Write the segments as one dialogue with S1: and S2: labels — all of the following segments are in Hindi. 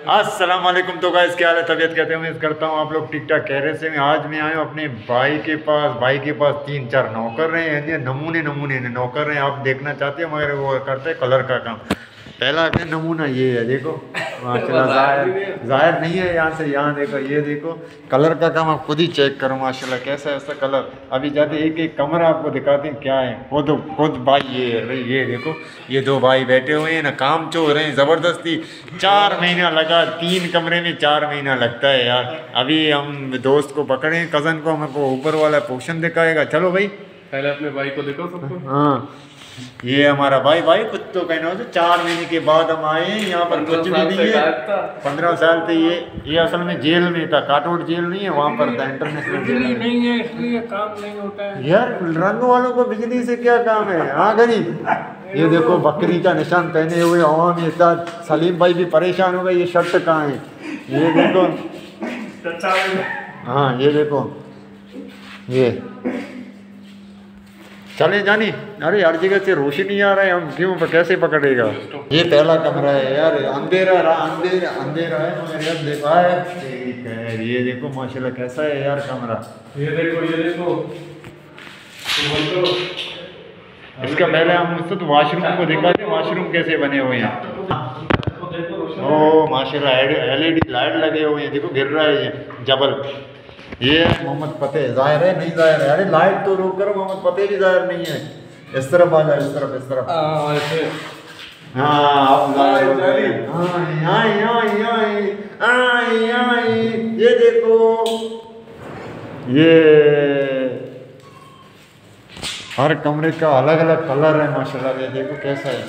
S1: अस्सलाम वालेकुम। तो गाइस क्या हाल है, तबीयत कहते हैं, उम्मीद करता हूँ आप लोग ठीक ठाक कह रहे से। आज मैं आया हूँ अपने भाई के पास 3-4 नौकर रहे हैं, नमूने नमूने नौकर रहे हैं। आप देखना चाहते हो मगर वो करते हैं कलर का काम। पहला क्या नमूना ये है, देखो माशाल्लाह। जाहिर नहीं है यहाँ से, यहाँ देखो, ये देखो कलर का काम। आप खुद ही चेक करो माशाल्लाह कैसा है ऐसा कलर। अभी जाते एक एक कमरा आपको दिखाते हैं क्या है। खुद भाई ये है भाई, ये देखो ये 2 भाई बैठे हुए हैं ना, काम चो रहे हैं ज़बरदस्ती। 4 महीना लगा, 3 कमरे में 4 महीना लगता है यार। अभी हम दोस्त को पकड़े, कज़न को, हमको ऊपर वाला पोर्शन दिखाएगा। चलो भाई
S2: पहले अपने भाई को देखो सबको।
S1: हाँ ये हमारा भाई कुछ तो कहना हो। 4 महीने के बाद हम आए हैं यहाँ पर, कुछ भी नहीं है। 15 साल से ये असल में जेल में था, काटोट जेल नहीं है वहाँ पर था, इंटरनेशनल जेल
S2: नहीं है इसलिए काम नहीं होता है
S1: यार। रंग वालों को बिजली से क्या काम है। हाँ गरीब, ये देखो बकरी का निशान पहने हुए हवा में था। सलीम भाई भी परेशान हो गए, ये शर्ट कहाँ है, ये देखो। हाँ ये देखो, ये चले जानी। अरे हर जगह से रोशनी आ रहा है, हम क्यों कैसे पकड़ेगा। ये पहला कमरा है यार, अंधेरा है मगर यार देखा है। ठीक है, ये देखो माशाल्लाह कैसा है यार कमरा।
S2: ये देखो
S1: इसका पहले हम उससे तो वाशरूम को दिखाते, वाशरूम कैसे बने हुए हैं। ओ माशाल्लाह LED लाइट लगे हुए हैं, देखो गिर रहा है ये जबल। ये मोहम्मद फतेह जाहिर है, नहीं जाहिर है। अरे लाइट तो रोक करो, मोहम्मद फतेह भी जाहिर नहीं है। इस तरफ आ जाए, इस तरफ। हाँ अब जाहिर हो गए। ये देखो, ये हर कमरे का अलग अलग कलर है माशाल्लाह। ये देखो कैसा है,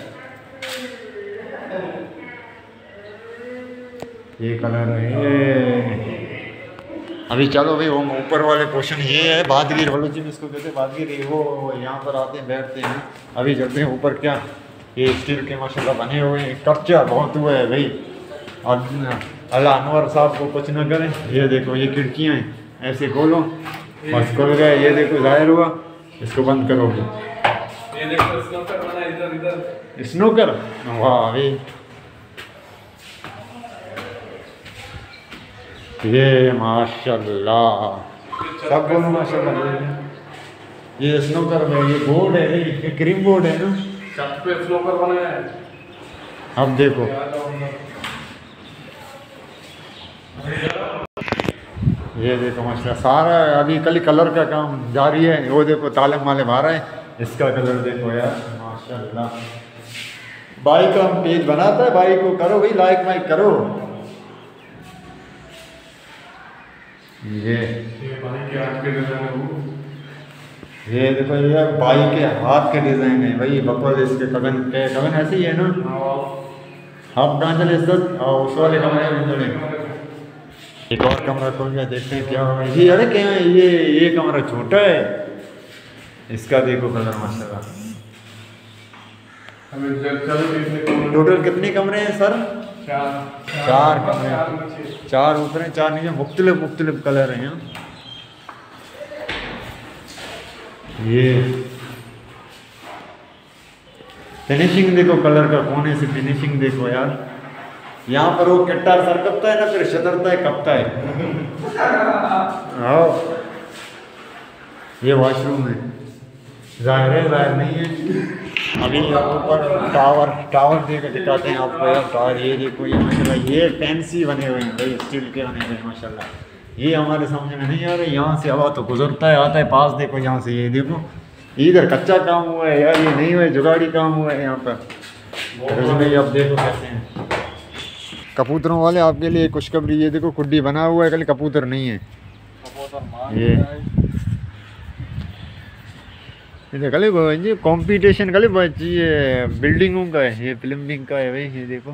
S1: ये कलर है। अभी चलो भाई, वो ऊपर वाले पोर्शन ये है बादगिर बलूची में इसको कहते हैं, बादगिर। वो यहाँ पर आते हैं, बैठते हैं। अभी चलते हैं ऊपर। क्या ये स्टील के माशाल्लाह बने हुए हैं, कब्जा बहुत हुआ है भाई। और अल्लाह अनवर साहब को कुछ न करें। ये देखो ये खिड़कियाँ हैं, ऐसे खोलो बस खुल गए। ये देखो जाहिर हुआ, इसको बंद करोगे।
S2: ये देखो स्नूकर बना इधर।
S1: स्नूकर, वाह भाई। ये माशाल्लाह, सब बोलो माशाल्लाह। ये स्नूकर में ये बोर्ड है, ये क्रीम बोर्ड है ना,
S2: छत पे स्नूकर बनाया है।
S1: अब देखो ये देखो माशाल्लाह सारा अभी कल कलर का काम जारी है। वो देखो ताले माले मारा है, इसका कलर देखो यार माशाल्लाह। भाई का हम पेज बनाता है, भाई को करो भाई लाइक वाइक करो। ये देखो ये भाई के हाथ के डिजाइन है भाई, बकवाल। इसके कगन ऐसे ही है ना। आप कहाँ चले इज्जत, और उस वाले कमरे में चले। एक और कमरा खोल गया, देखते हैं क्या होगा। ये अरे क्या है, ये कमरा छोटा है, इसका देखो कलर माशाल्लाह। टोटल कितने कमरे हैं सर? 4 कमरे, 4 ऊपर हैं 4 नीचे, मुख्तलिफ कलर हैं। ये फिनिशिंग देखो कलर का, कोने से फिनिशिंग देखो यार। यहाँ पर वो किट्टा सर कपता है ना, फिर शतरता है कपता है। आओ ये वॉशरूम है, जाहिर नहीं है। अभी ऊपर टावर देकर दिखाते हैं आपको यार। टावर ये देखो, ये माशाल्लाह ये फैंसी बने हुए हैं भाई, स्टील के बने हुए हैं माशाल्लाह। ये हमारे समझ में नहीं आ रहा है, यहाँ से हवा तो गुजरता है आता है पास। देखो यहाँ से, ये देखो इधर कच्चा काम हुआ है यार, ये नहीं हुआ है, जुगाड़ी काम हुआ है यहाँ पर। अब देखो कैसे हैं कबूतरों वाले आपके लिए खुशखबरी। ये देखो कुड्डी बना हुआ है, कल कबूतर नहीं है। ये कल ये कंपटीशन कल ये बिल्डिंगों का है, ये प्लम्बिंग का है भाई। ये देखो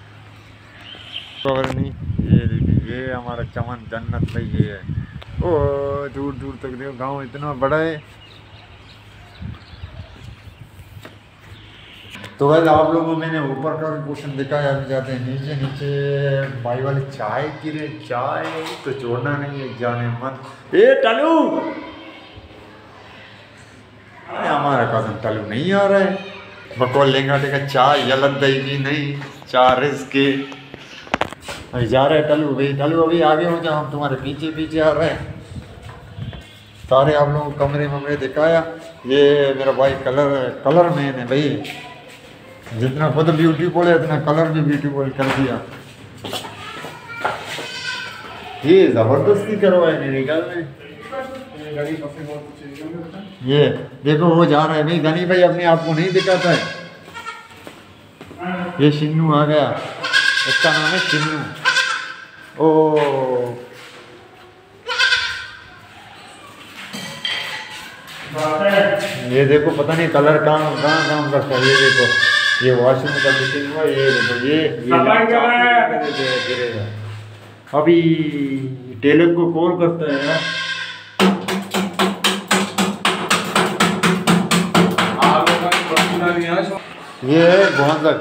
S1: कवर नहीं, ये देखिए ये हमारा चमन जन्नत भाई। ये है ओ दूर दूर तक देखो, गांव इतना बड़ा है। तो भाई आप लोगों को मैंने ऊपर का भी पोर्शन दिखाया। अभी जाते हैं नीचे भाई वाली चाय की रे, चाय तो छोड़ना नहीं है, जाने मत। ए टलू, अरे हमारा कज़न टलू नहीं आ रहा है। बकौल लेंगा देखा चाय यलत देगी नहीं, 4 रिज़्क़ के अभी जा रहे हैं टल्लू भाई, टल्लू अभी आगे हो जाओ, हम तुम्हारे पीछे पीछे आ रहे हैं। सारे आप लोगों को कमरे वमरे दिखाया। ये मेरा भाई कलर मैन है भाई, जितना खुद ब्यूटीफुल है उतना कलर भी ब्यूटीफुल कर दिया। ये ज़बरदस्ती करवाए मेरे ख्याल में। ये देखो वो जा रहा है भाई, गनी भाई अपने आप को नहीं दिखाता है। ये शिन्नू आ गया, इसका नाम है शिन्नू। ओ ये देखो पता नहीं कलर कहाँ काम करता है। ये देखो ये वॉशरूम का मिशन हुआ। ये देखो ये गिरेगा। अभी टेलर को कॉल करता है यार। ये है भोंसक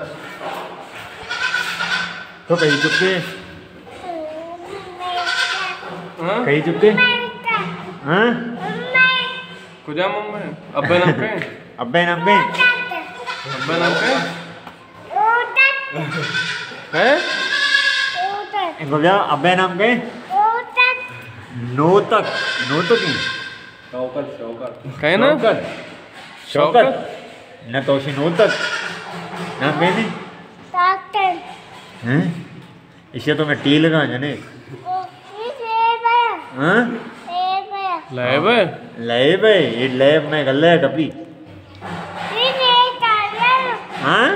S1: तो कहीं चुपके कहीं चुपके हाँ
S2: कुजा मम्मी अब्बे नाम पे
S1: अब्बे नाम पे
S2: अब्बे नाम पे है
S1: इनको क्या अब्बे नाम पे नोतक नोतक ही
S2: शौकत कहे ना
S1: शौकत न तो नोतक नाम पे नहीं हैं इसे तो मैं टी लगा जाने हाँ
S2: लैब
S1: लैब है ये लैब में गल्ला है कभी हाँ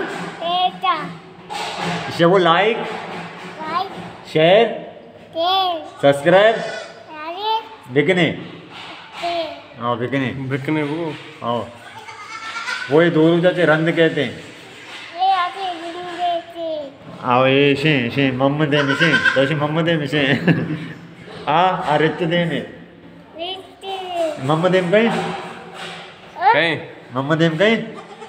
S1: इसे वो लाइक शेयर सब्सक्राइब बिकने हाँ बिकने
S2: बिकने वो
S1: हाँ वो ये दो चाचे रंद कहते हैं। आओ ये शे मोहम्मद है मिशे तो शे मोहम्मद है मिशे आ रित देने मोहम्मद एम कहीं मोहम्मद एम कहीं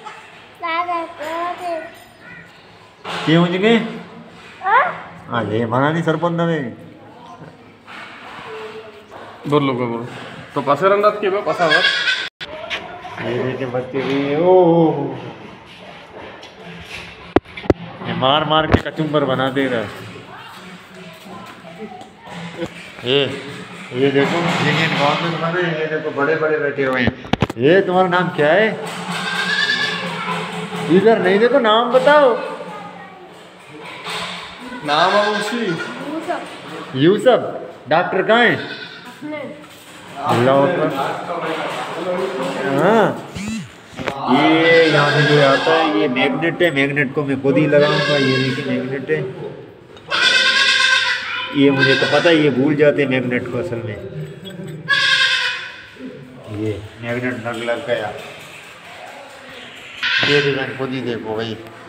S1: क्यों जगह हाँ ये मना नहीं सरपंच में
S2: बोलो तो पासे रंदात के बा पासा हुआ
S1: ये देखे बच्चे भी ओ ये मार मार के कचुम्बर बना दे रहा है। ये देखो यूनियन गवर्नमेंट बने, ये देखो बड़े बड़े बैठे हुए हैं। ये तुम्हारा नाम क्या है? इधर नहीं देखो नाम बताओ।
S2: नाम है उसी
S1: यूसुफ। डॉक्टर कहाँ है? अल्लाह अकबर। हाँ ये यहाँ से जो आता है ये मैग्नेट है, मैग्नेट को मैं खुद ही लगाऊंगा। ये देखिए मैग्नेट है, ये मुझे तो पता है ये भूल जाते हैं मैग्नेट को असल में। ये मैग्नेट लग गया। ये डिज़ाइन खुद ही देखो भाई।